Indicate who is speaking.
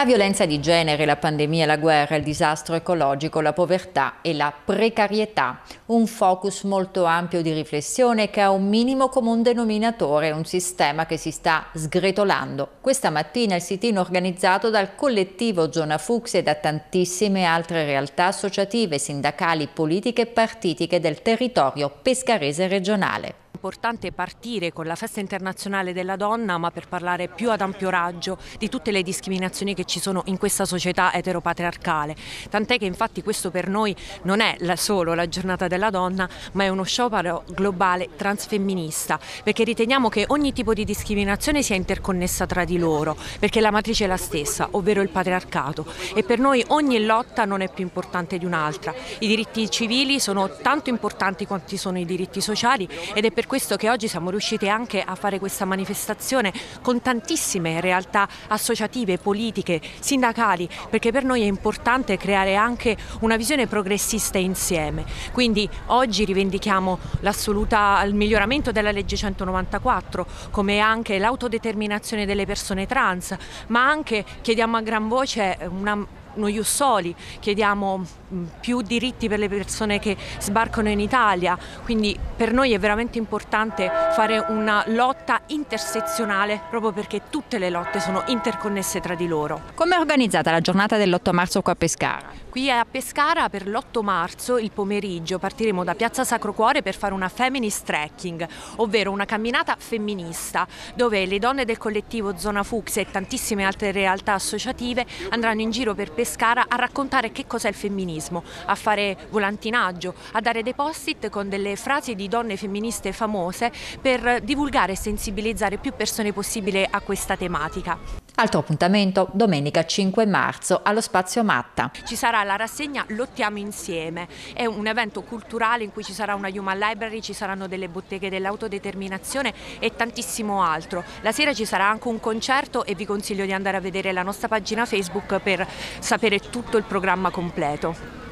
Speaker 1: La violenza di genere, la pandemia, la guerra, il disastro ecologico, la povertà e la precarietà. Un focus molto ampio di riflessione che ha un minimo comune denominatore, un sistema che si sta sgretolando. Questa mattina il sit-in organizzato dal collettivo Zona Fucsia e da tantissime altre realtà associative, sindacali, politiche e partitiche del territorio pescarese regionale.
Speaker 2: È importante partire con la Festa Internazionale della Donna, ma per parlare più ad ampio raggio di tutte le discriminazioni che ci sono in questa società eteropatriarcale. Tant'è che infatti questo per noi non è solo la giornata della donna, ma è uno sciopero globale transfemminista, perché riteniamo che ogni tipo di discriminazione sia interconnessa tra di loro, perché la matrice è la stessa, ovvero il patriarcato, e per noi ogni lotta non è più importante di un'altra. I diritti civili sono tanto importanti quanti sono i diritti sociali ed è per questo che oggi siamo riusciti anche a fare questa manifestazione con tantissime realtà associative, politiche, sindacali, perché per noi è importante creare anche una visione progressista insieme. Quindi oggi rivendichiamo il miglioramento della legge 194, come anche l'autodeterminazione delle persone trans, ma anche chiediamo a gran voce uno ius soli, chiediamo più diritti per le persone che sbarcano in Italia, quindi per noi è veramente importante fare una lotta intersezionale proprio perché tutte le lotte sono interconnesse tra di loro.
Speaker 1: Come è organizzata la giornata dell'8 marzo qua a Pescara?
Speaker 2: Qui a Pescara per l'8 marzo il pomeriggio partiremo da Piazza Sacro Cuore per fare una feminist trekking, ovvero una camminata femminista dove le donne del collettivo Zona Fucsia e tantissime altre realtà associative andranno in giro per Pescara a raccontare che cos'è il femminismo, a fare volantinaggio, a dare dei post-it con delle frasi di donne femministe famose per divulgare e sensibilizzare più persone possibile a questa tematica.
Speaker 1: Altro appuntamento domenica 5 marzo allo Spazio Matta.
Speaker 2: Ci sarà la rassegna Lottiamo Insieme, è un evento culturale in cui ci sarà una Human Library, ci saranno delle botteghe dell'autodeterminazione e tantissimo altro. La sera ci sarà anche un concerto e vi consiglio di andare a vedere la nostra pagina Facebook per sapere tutto il programma completo.